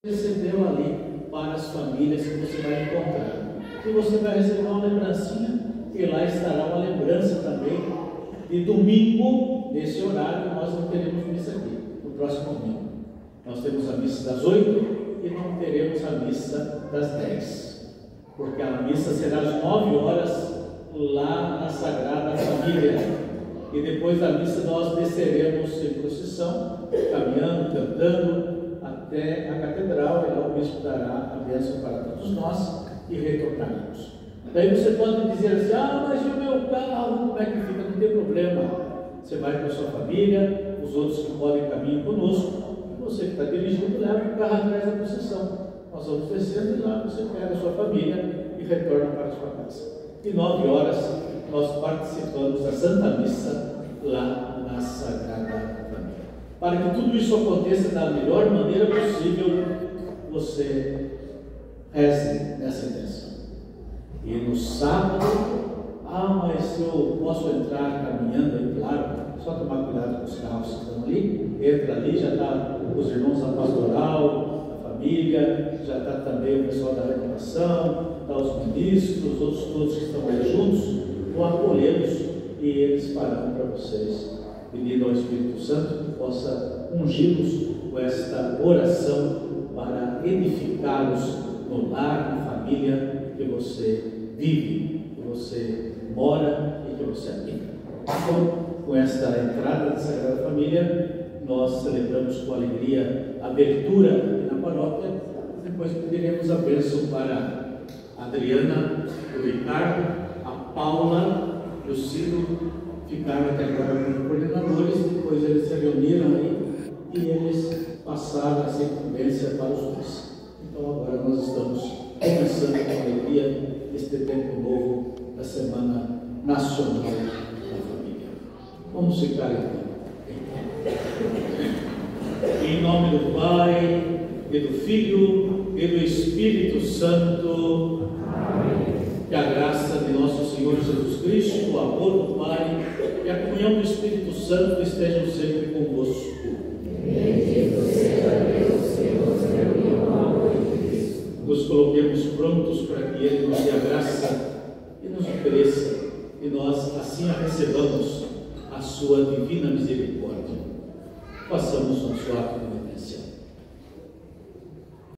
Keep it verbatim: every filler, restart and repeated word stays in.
recebeu ali para as famílias que você vai encontrar. E você vai receber uma lembrancinha, e lá estará uma lembrança também de domingo, nesse horário. Nós não teremos missa aqui, no próximo domingo. Nós temos a missa das oito e não teremos a missa das dez, porque a missa será às nove horas lá na Sagrada Família. E depois da missa nós desceremos em procissão, caminhando, cantando, até a catedral, e lá o bispo dará a bênção para todos nós e retornaremos. Daí você pode dizer assim: ah, mas e o meu carro, como é que fica? Não tem problema, você vai com a sua família, os outros que podem caminhar conosco, e você que está dirigindo leva o carro atrás da procissão. Nós vamos descendo e lá você pega a sua família e retorna para a sua casa. E nove horas nós participamos da Santa Missa lá na Sagrada Família. Para que tudo isso aconteça da melhor maneira possível, você reze nessa intenção. E no sábado, ah, mas eu posso entrar caminhando aí, claro, só tomar cuidado com os carros que estão ali. Entra ali, já está os irmãos da pastoral, a família, já está também o pessoal da renovação, está os ministros, os outros todos que estão aí juntos, vão acolhê-los e eles farão para vocês, pedindo ao Espírito Santo que possa ungí-los com esta oração para edificá-los no lar, na família que você vive, que você mora e que você habita. Então, com esta entrada da Sagrada Família, nós celebramos com alegria a abertura aqui na paróquia. Depois pediremos a bênção para a Adriana, o Ricardo, a Paula e o Ciro. Ficaram até agora como coordenadores, depois eles se reuniram aí e eles passaram essa incumbência para os dois. Então agora nós estamos começando com alegria este tempo novo da Semana Nacional da Família. Vamos ficar então. Em nome do Pai, e do Filho, e do Espírito Santo. Amém. Que a graça de nosso Senhor Jesus Cristo, o amor do Pai e a comunhão do Espírito Santo estejam sempre convosco. Bendito seja Deus que nos reuniu no amor de Cristo. Nos coloquemos prontos para que Ele nos dê a graça e nos ofereça, e nós assim a recebamos, a sua divina misericórdia. Façamos nosso ato de penitência.